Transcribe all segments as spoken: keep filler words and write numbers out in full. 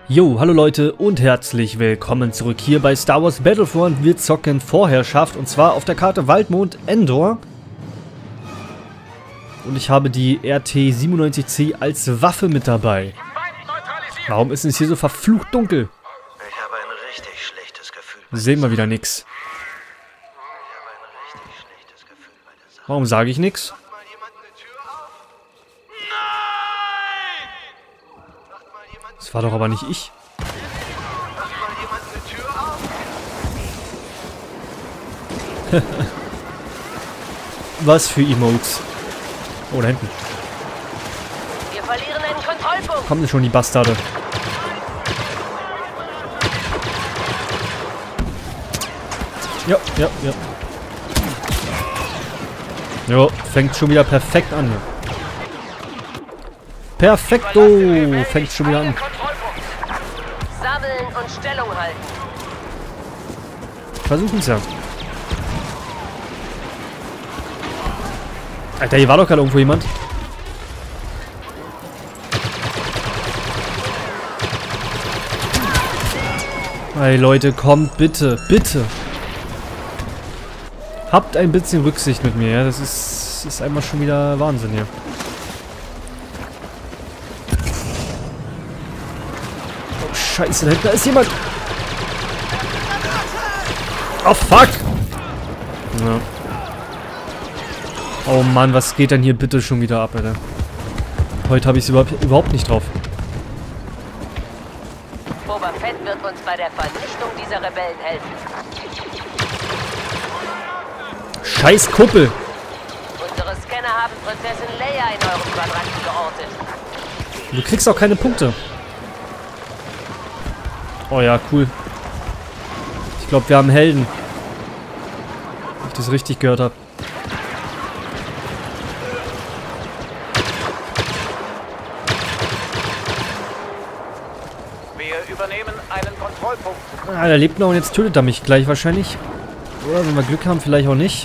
Jo, hallo Leute und herzlich willkommen zurück hier bei Star Wars Battlefront. Wir zocken Vorherrschaft und zwar auf der Karte Waldmond Endor. Und ich habe die R T siebenundneunzig C als Waffe mit dabei. Warum ist es hier so verflucht dunkel? Ich habe ein richtig schlechtes Gefühl. Sehen wir wieder nix. Ich habe ein richtig schlechtes Gefühl bei der Sache. Warum sage ich nix? Macht mal jemand eine Tür auf? Nein! Macht mal jemand Das war doch aber nicht ich. Macht mal jemand eine Tür auf? Was für Emotes. Oh, da hinten. Wir verlieren einen Kontrollpunkt. Kommen schon die Bastarde. Ja, ja, ja. Jo, fängt schon wieder perfekt an. Perfekto! Fängt schon wieder an. Kontrollpunkt. Sammeln und Stellung halten. Versuchen's ja. Alter, hier war doch gerade irgendwo jemand. Hey Leute, kommt bitte, bitte. Habt ein bisschen Rücksicht mit mir, ja. Das ist, ist einmal schon wieder Wahnsinn hier. Oh Scheiße, da hinten ist jemand. Oh fuck! Ja. Oh Mann, was geht denn hier bitte schon wieder ab, Alter? Heute habe ich es überhaupt, überhaupt nicht drauf. Boba Fett wird uns bei der Vernichtung dieser Rebellen helfen. Scheiß Kuppel! Unsere Scanner haben Prinzessin Leia in eurem Quadranten geortet. Du kriegst auch keine Punkte. Oh ja, cool. Ich glaube, wir haben Helden. Wenn ich das richtig gehört habe. Wir übernehmen einen Kontrollpunkt. Ah, der lebt noch und jetzt tötet er mich gleich wahrscheinlich. Oder wenn wir Glück haben, vielleicht auch nicht.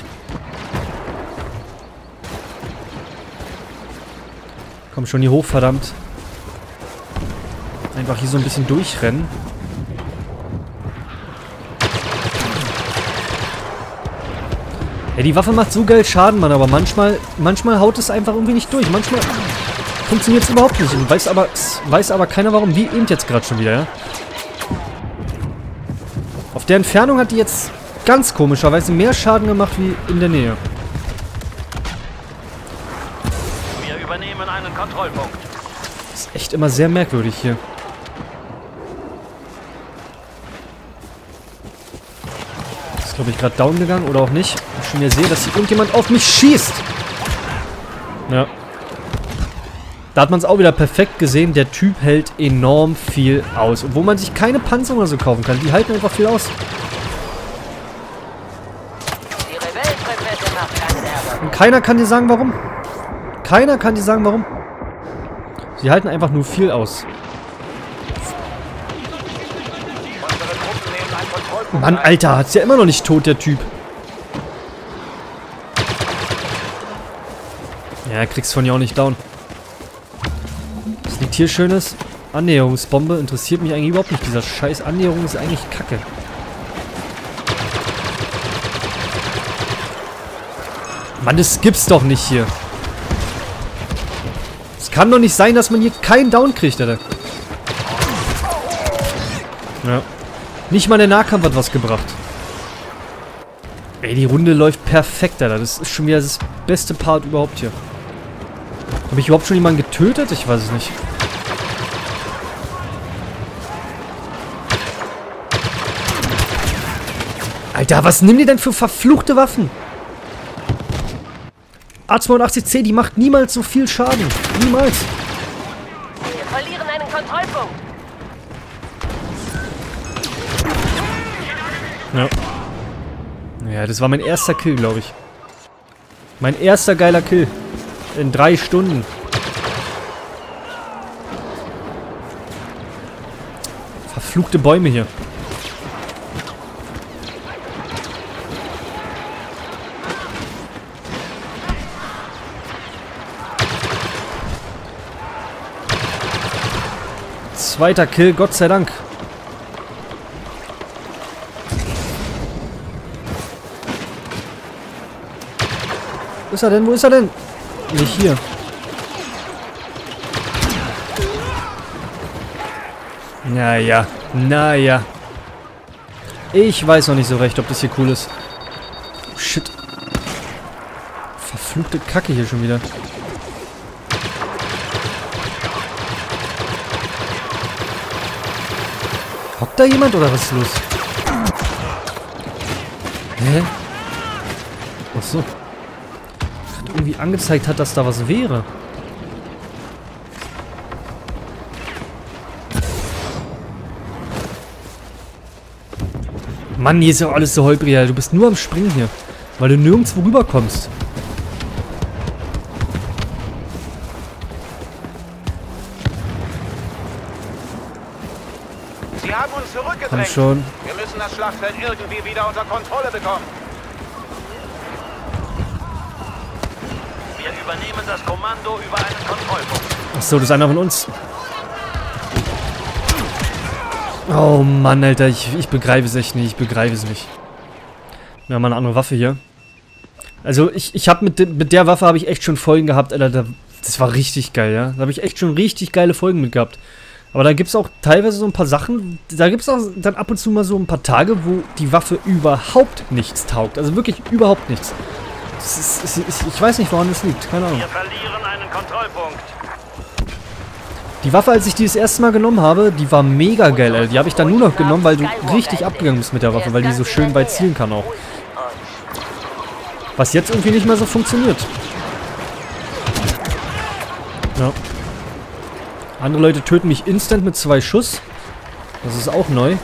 Komm schon hier hoch, verdammt. Einfach hier so ein bisschen durchrennen. Ja, die Waffe macht so geil Schaden, Mann, aber manchmal, manchmal haut es einfach irgendwie nicht durch. Manchmal funktioniert es überhaupt nicht. Und weiß aber, weiß aber keiner warum. Wie eben jetzt gerade schon wieder, ja? Auf der Entfernung hat die jetzt ganz komischerweise mehr Schaden gemacht wie in der Nähe. Wir übernehmen einen Kontrollpunkt. Das ist echt immer sehr merkwürdig hier. Ist, glaube ich, gerade down gegangen oder auch nicht. Ich schon wieder sehe, dass hier irgendjemand auf mich schießt. Ja. Da hat man es auch wieder perfekt gesehen. Der Typ hält enorm viel aus. Obwohl man sich keine Panzer oder so kaufen kann. Die halten einfach viel aus. Die Rebellenprinzessin macht keinen Ärger. Und keiner kann dir sagen, warum. Keiner kann dir sagen, warum. Sie halten einfach nur viel aus. Unsere Truppen nehmen einen Kontrollpunkt. Mann, Alter, hat's ja immer noch nicht tot, der Typ. Ja, kriegst von ja auch nicht down. Was liegt hier Schönes? Annäherungsbombe. Interessiert mich eigentlich überhaupt nicht. Dieser scheiß Annäherung ist eigentlich kacke. Mann, das gibt's doch nicht hier. Es kann doch nicht sein, dass man hier keinen Down kriegt, Alter. Ja. Nicht mal der Nahkampf hat was gebracht. Ey, die Runde läuft perfekt, Alter. Das ist schon wieder das beste Part überhaupt hier. Habe ich überhaupt schon jemanden getötet? Ich weiß es nicht. Alter, was nimm die denn für verfluchte Waffen? A zweiundachtzig C, die macht niemals so viel Schaden. Niemals. Wir verlieren einen Kontrollpunkt. Ja. Ja, das war mein erster Kill, glaube ich. Mein erster geiler Kill. In drei Stunden. Verfluchte Bäume hier. Zweiter Kill, Gott sei Dank. Wo ist er denn? Wo ist er denn? Nicht hier. Naja, naja. Ich weiß noch nicht so recht, ob das hier cool ist. Oh, shit. Verfluchte Kacke hier schon wieder. Hockt da jemand oder was ist los? Hä? Ach so. Hat irgendwie angezeigt hat, dass da was wäre. Mann, hier ist ja alles so holprig. Du bist nur am Springen hier. Weil du nirgendwo rüberkommst. Sie haben uns zurückgedrängt. Komm schon. Wir müssen das Schlachtfeld irgendwie wieder unter Kontrolle bekommen. Wir übernehmen das Kommando über einen Kontrollpunkt. Achso, das ist einer von uns. Oh Mann, Alter, ich, ich begreife es echt nicht. Ich begreife es nicht. Wir haben mal eine andere Waffe hier. Also, ich, ich habe mit, de, mit der Waffe habe ich echt schon Folgen gehabt, Alter. Da, das war richtig geil, ja. Da habe ich echt schon richtig geile Folgen mit gehabt. Aber da gibt es auch teilweise so ein paar Sachen. Da gibt es auch dann ab und zu mal so ein paar Tage, wo die Waffe überhaupt nichts taugt. Also wirklich überhaupt nichts. Das ist, das ist, ich weiß nicht, woran das liegt. Keine Ahnung. Wir verlieren einen Kontrollpunkt. Die Waffe, als ich die das erste Mal genommen habe, die war mega geil, Alter. Die habe ich dann nur noch genommen, weil du richtig abgegangen bist mit der Waffe, weil die so schön weit zielen kann auch. Was jetzt irgendwie nicht mehr so funktioniert. Ja. Andere Leute töten mich instant mit zwei Schuss. Das ist auch neu.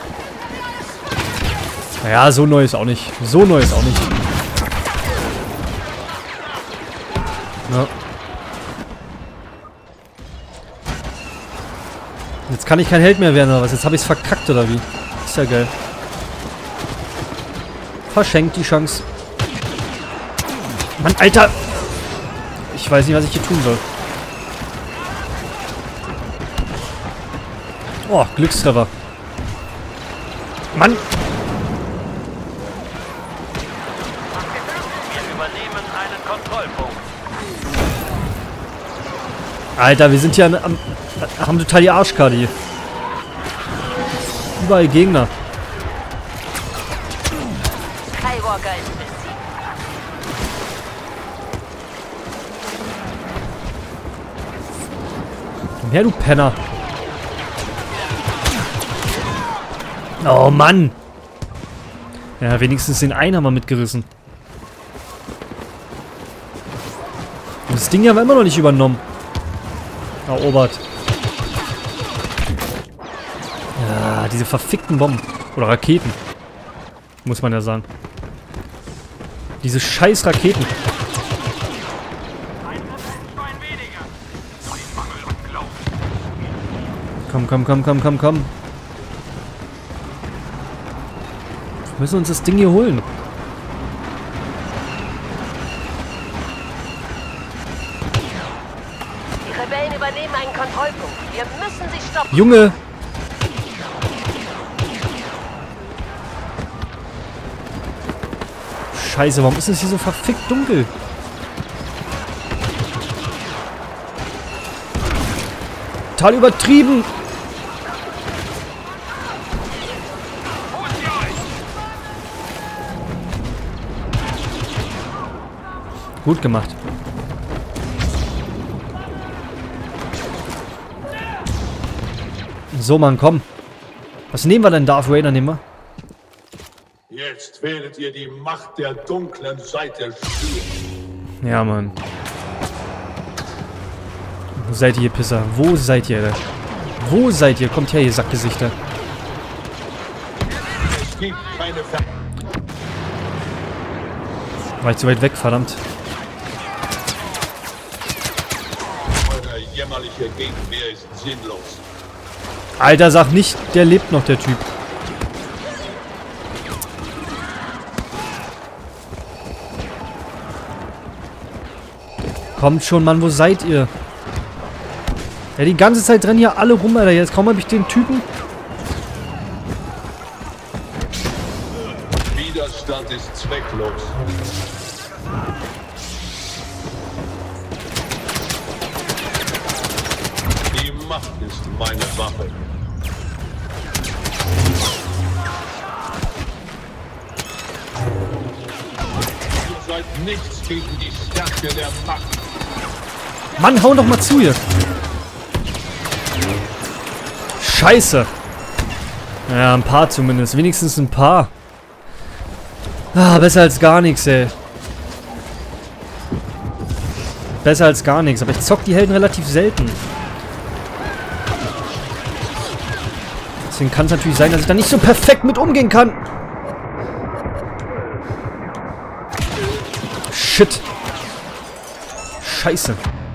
Naja, so neu ist auch nicht. So neu ist auch nicht. Ja. Jetzt kann ich kein Held mehr werden, oder was? Jetzt habe ich es verkackt, oder wie? Ist ja geil. Verschenkt die Chance. Mann, Alter! Ich weiß nicht, was ich hier tun soll. Oh, Glückstreffer. Mann! Wir übernehmen einen Kontrollpunkt. Alter, wir sind hier am, am, haben total die Arschkarte hier. Überall Gegner. Skywalker ist besiegt. Komm her, du Penner. Oh Mann! Ja, wenigstens den einen haben wir mitgerissen. Und das Ding haben wir immer noch nicht übernommen. Erobert. Ja, diese verfickten Bomben. Oder Raketen. Muss man ja sagen. Diese scheiß Raketen. Komm, komm, komm, komm, komm, komm. Wir müssen uns das Ding hier holen. Die Rebellen übernehmen einen Kontrollpunkt. Wir müssen sie stoppen. Junge! Scheiße, warum ist es hier so verfickt dunkel? Total übertrieben! Gut gemacht. So, Mann, komm. Was nehmen wir denn? Darth Vader nehmen wir? Jetzt werdet ihr die Macht der dunklen Seite spüren. Ja, Mann. Wo seid ihr, Pisser? Wo seid ihr, Alter? Wo seid ihr? Kommt her, ihr Sackgesichter. Es gibt keine Ver War ich zu weit weg, verdammt. Eure jämmerliche Gegenwehr ist sinnlos. Alter, sag nicht, der lebt noch, der Typ. Kommt schon, Mann, wo seid ihr? Ja, die ganze Zeit rennen hier alle rum, Alter. Jetzt kaum habe ich den Typen. Widerstand ist zwecklos. Die Macht ist meine Waffe. Ihr seid nichts gegen die Stärke der Macht. Mann, hau doch mal zu hier. Scheiße. Ja, ein paar zumindest. Wenigstens ein paar. Ah, besser als gar nichts, ey. Besser als gar nichts. Aber ich zock die Helden relativ selten. Deswegen kann es natürlich sein, dass ich da nicht so perfekt mit umgehen kann. Shit. Scheiße.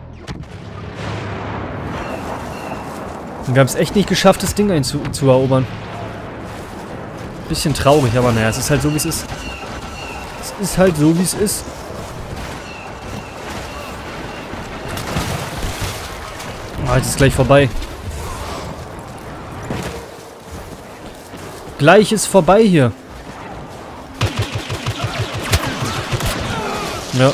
Und wir haben es echt nicht geschafft, das Ding einzu zu erobern. Bisschen traurig, aber naja, es ist halt so, wie es ist. Es ist halt so, wie es ist. Oh, jetzt ist gleich vorbei. Gleich ist vorbei hier. Ja.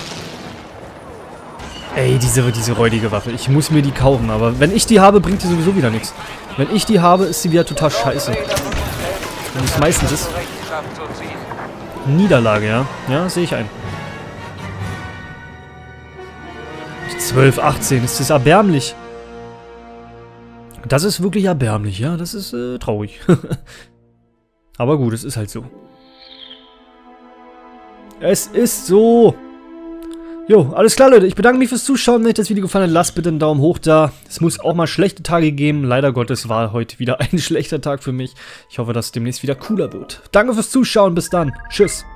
Ey, diese, diese räudige Waffe. Ich muss mir die kaufen, aber wenn ich die habe, bringt die sowieso wieder nichts. Wenn ich die habe, ist sie wieder total scheiße. Wenn es meistens ist. Niederlage, ja. Ja, sehe ich ein. zwölf, achtzehn, ist das erbärmlich. Das ist wirklich erbärmlich, ja. Das ist äh, traurig. Aber gut, es ist halt so. Es ist so. Jo, alles klar, Leute. Ich bedanke mich fürs Zuschauen. Wenn euch das Video gefallen hat, lasst bitte einen Daumen hoch da. Es muss auch mal schlechte Tage geben. Leider Gottes war heute wieder ein schlechter Tag für mich. Ich hoffe, dass es demnächst wieder cooler wird. Danke fürs Zuschauen. Bis dann. Tschüss.